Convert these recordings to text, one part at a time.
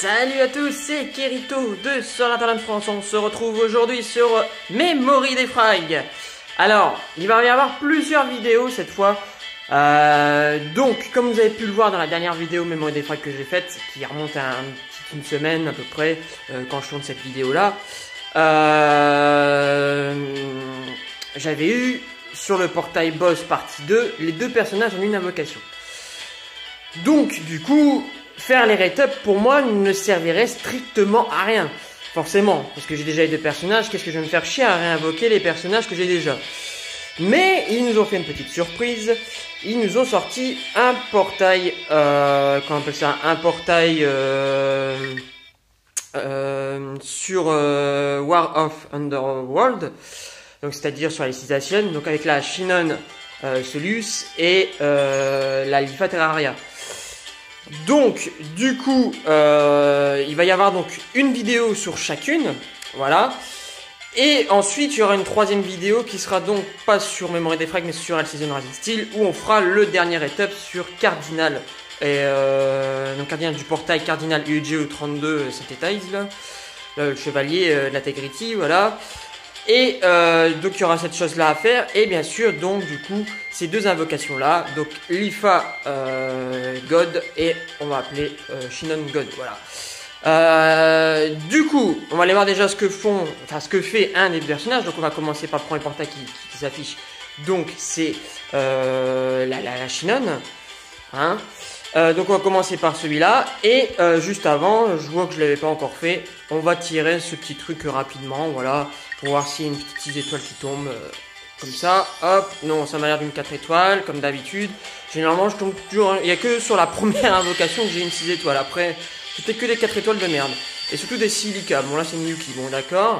Salut à tous, c'est Kirito de Sur Internet France. On se retrouve aujourd'hui sur Memory Defrag. Alors, il va y avoir plusieurs vidéos cette fois. Donc, comme vous avez pu le voir dans la dernière vidéo Memory Defrag que j'ai faite, qui remonte à une semaine à peu près, quand je tourne cette vidéo-là, j'avais eu sur le portail boss partie 2 les deux personnages en une invocation. Donc, du coup, faire les rate-up pour moi ne servirait strictement à rien. Forcément, parce que j'ai déjà les deux personnages, qu'est-ce que je vais me faire chier à réinvoquer les personnages que j'ai déjà? Mais ils nous ont fait une petite surprise. Ils nous ont sorti un portail, comment on appelle ça, un portail sur War of Underworld, donc c'est-à-dire sur la citation, donc avec la Shinon Solus et la Lifa Terraria. Donc, du coup, il va y avoir donc une vidéo sur chacune, voilà. Et ensuite, il y aura une troisième vidéo qui sera donc pas sur Memory Defrag, mais sur All Season Rising Steel, où on fera le dernier étape sur Cardinal. Et donc Cardinal du portail Cardinal UEGO 32 Synthetize, là, le chevalier de l'Integrity, voilà. Et donc il y aura cette chose là à faire, et bien sûr donc du coup ces deux invocations là, donc Lifa God et on va appeler Shinon God, voilà. Du coup on va aller voir déjà ce que fait un des personnages. Donc on va commencer par le premier portail qui s'affiche, donc c'est la Shinon, hein. Donc on va commencer par celui-là, et juste avant, je vois que je l'avais pas encore fait, on va tirer ce petit truc rapidement, voilà, pour voir s'il y a une petite 6 étoiles qui tombe, comme ça, hop, non, ça m'a l'air d'une 4 étoiles, comme d'habitude. Généralement je tombe toujours, il n'y a que sur la première invocation que j'ai une 6 étoiles, après c'était que des 4 étoiles de merde, et surtout des silica, bon là c'est Miyuki, bon d'accord,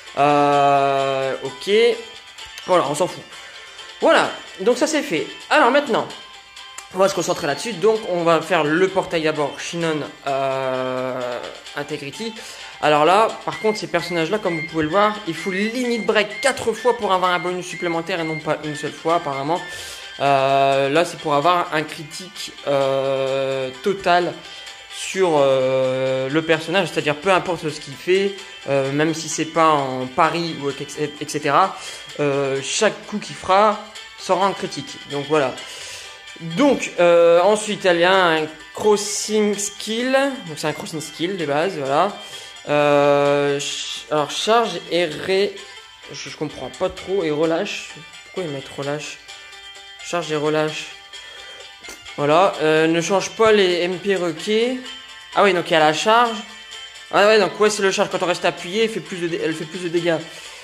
ok, voilà, on s'en fout. Voilà, donc ça c'est fait. Alors maintenant, on va se concentrer là-dessus, donc on va faire le portail d'abord, Shinon Integrity. Alors là, par contre, ces personnages-là, comme vous pouvez le voir, il faut limite break 4 fois pour avoir un bonus supplémentaire et non pas une seule fois apparemment. Là, c'est pour avoir un critique total sur le personnage, c'est-à-dire peu importe ce qu'il fait, même si c'est pas en pari ou etc. Chaque coup qu'il fera sera un critique. Donc voilà. Donc ensuite il y a un crossing skill, donc c'est un crossing skill de base, voilà. Alors charge et je comprends pas trop, et relâche, pourquoi ils mettent relâche, charge et relâche, voilà. Ne change pas les MP requis. Ah oui, donc il y a la charge, ah ouais, donc ouais, c'est le charge, quand on reste appuyé elle fait plus de dégâts,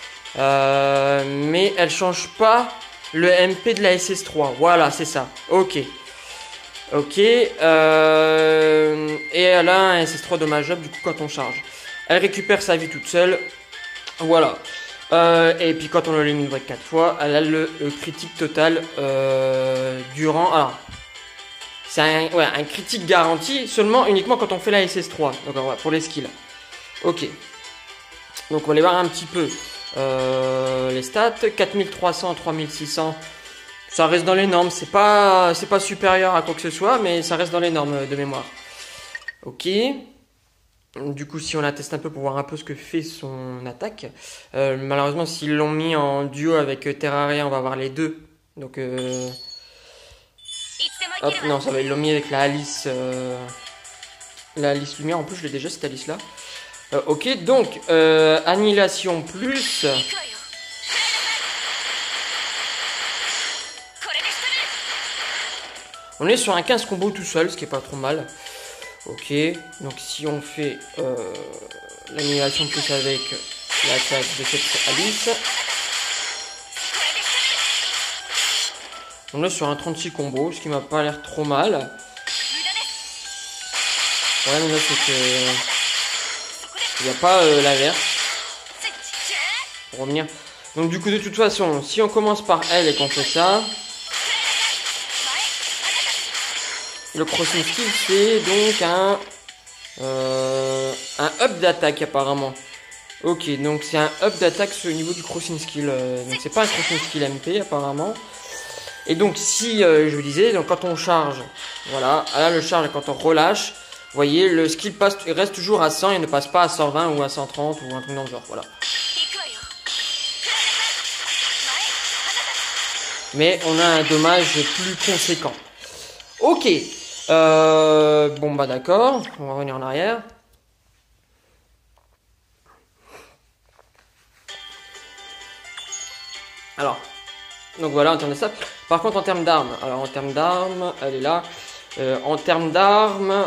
mais elle change pas le MP de la SS3, voilà, c'est ça. Ok. Ok. Et elle a un SS3 dommageable, du coup, quand on charge. Elle récupère sa vie toute seule. Voilà. Et puis, quand on le limite 4 fois, elle a le critique total durant. Alors, c'est un critique garanti seulement uniquement quand on fait la SS3. Donc, voilà, pour les skills. Ok. Donc, on va aller voir un petit peu. Les stats, 4300, 3600, ça reste dans les normes, c'est pas supérieur à quoi que ce soit, mais ça reste dans les normes de mémoire. Ok. Du coup, si on la teste un peu pour voir un peu ce que fait son attaque, malheureusement s'ils l'ont mis en duo avec Terraria, on va voir les deux. Donc hop, non, ça va, ils l'ont mis avec la Alice Lumière. En plus je l'ai déjà cette Alice là. Ok, donc annihilation plus. On est sur un 15 combo tout seul, ce qui est pas trop mal. Ok, donc si on fait l'annihilation plus avec l'attaque de cette Alice, on est sur un 36 combo, ce qui m'a pas l'air trop mal. Ouais, mais là c'est que il n'y a pas l'inverse. Pour revenir. Donc du coup de toute façon, si on commence par elle et qu'on fait ça, le crossing skill c'est donc un up d'attaque apparemment. Ok, donc c'est un up d'attaque au niveau du crossing skill. Donc c'est pas un crossing skill MP apparemment. Et donc si je vous disais, donc quand on charge, voilà, là le charge quand on relâche, voyez, le skill reste toujours à 100 et ne passe pas à 120 ou à 130 ou un truc dans le genre, voilà. Mais on a un dommage plus conséquent. Ok. Bon bah d'accord, on va revenir en arrière. Alors, donc voilà en termes de ça. Par contre en termes d'armes, alors en termes d'armes, elle est là. En termes d'armes,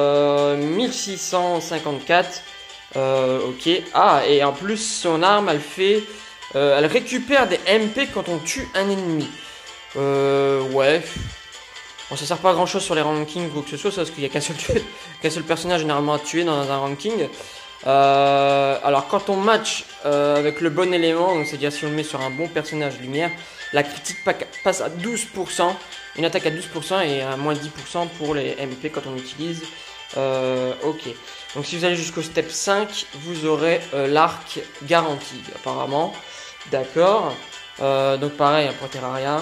1654. Ok. Ah, et en plus son arme elle fait... elle récupère des MP quand on tue un ennemi. Ouais. Bon, ça sert pas à grand chose sur les rankings ou que ce soit, parce qu'il n'y a qu'un seul personnage généralement à tuer dans un ranking. Alors quand on match avec le bon élément, donc c'est-à-dire si on le met sur un bon personnage lumière, la critique passe à 12%, une attaque à 12% et à moins 10% pour les MP quand on utilise. Ok. Donc si vous allez jusqu'au step 5, vous aurez l'arc garanti apparemment. D'accord. Donc pareil pour Terraria.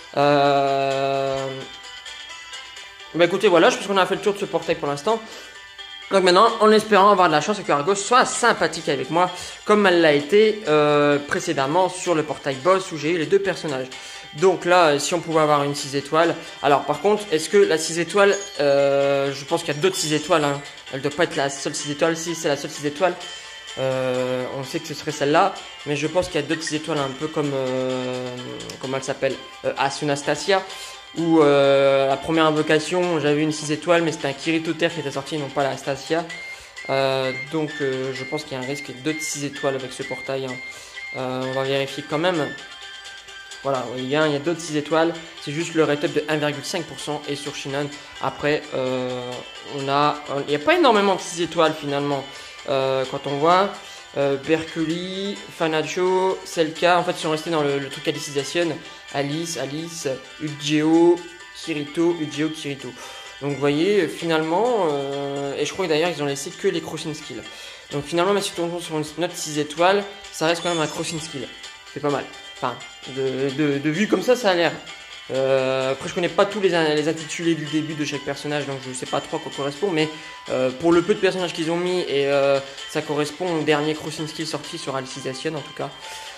Bah écoutez, voilà, je pense qu'on a fait le tour de ce portail pour l'instant. Donc maintenant, en espérant avoir de la chance et que Argos soit sympathique avec moi, comme elle l'a été précédemment sur le portail boss où j'ai eu les deux personnages. Donc là, si on pouvait avoir une 6 étoiles. Alors par contre, est-ce que la 6 étoiles, je pense qu'il y a d'autres 6 étoiles, hein. Elle ne doit pas être la seule 6 étoiles. Si c'est la seule 6 étoiles, on sait que ce serait celle-là. Mais je pense qu'il y a d'autres 6 étoiles un peu comme, comment elle s'appelle, Asunastasia. Où la première invocation, j'avais une 6 étoiles, mais c'était un Kirito Terre qui était sorti, non pas la Stasia. Donc je pense qu'il y a un risque d'autres 6 étoiles avec ce portail. Hein. On va vérifier quand même. Voilà, il y a d'autres 6 étoiles. C'est juste le rate up de 1,5%. Et sur Shinon, après, il n'y a pas énormément de 6 étoiles finalement. Quand on voit Berkeley, Fanacho, Selka, en fait ils sont restés dans le truc Alicization. Alice, Ugeo, Kirito. Donc vous voyez, finalement, et je crois que d'ailleurs ils ont laissé que les crossing skills. Donc finalement, même si on tombe sur une note 6 étoiles, ça reste quand même un crossing skill. C'est pas mal. Enfin, de vue comme ça a l'air. Après je connais pas tous les intitulés du début de chaque personnage, donc je sais pas trop à quoi correspond, mais pour le peu de personnages qu'ils ont mis, et ça correspond au dernier crossing skill sorti sur Alicization en tout cas.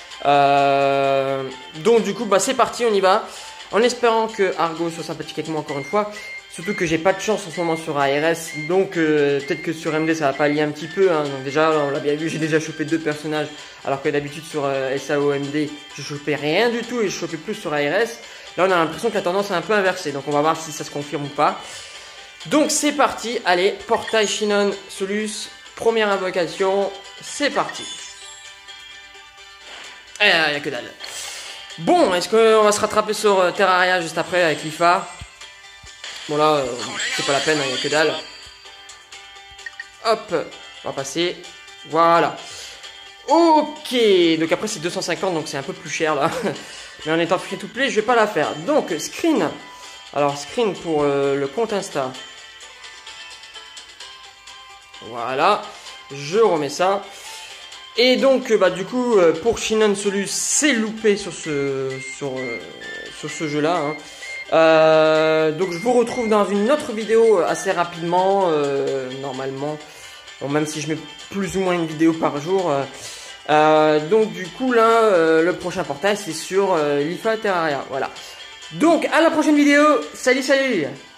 Donc du coup bah c'est parti, on y va en espérant que Argo soit sympathique avec moi encore une fois, surtout que j'ai pas de chance en ce moment sur ARS, donc peut-être que sur MD ça va pallier un petit peu, hein. Donc déjà on l'a bien vu, j'ai déjà chopé 2 personnages alors que d'habitude sur SAO MD je chopais rien du tout et je chopais plus sur ARS. Là on a l'impression que la tendance est un peu inversée, donc on va voir si ça se confirme ou pas. Donc c'est parti, allez, portail Shinon Solus, première invocation, c'est parti. Il n'y a que dalle. Bon, est-ce qu'on va se rattraper sur Terraria juste après avec l'IFA? Bon là, c'est pas la peine, il n'y a que dalle. Hop, on va passer. Voilà. Ok, donc après c'est 250, donc c'est un peu plus cher là. Mais en étant free to play, je vais pas la faire. Donc, screen. Alors, screen pour le compte Insta. Voilà. Je remets ça. Et donc, bah, du coup, pour Shinon Solus, c'est loupé sur ce jeu-là. Hein. Donc, je vous retrouve dans une autre vidéo assez rapidement, normalement. Bon, même si je mets plus ou moins une vidéo par jour. Donc, du coup, là, le prochain portail, c'est sur l'IFA Terraria. Voilà. Donc, à la prochaine vidéo. Salut, salut!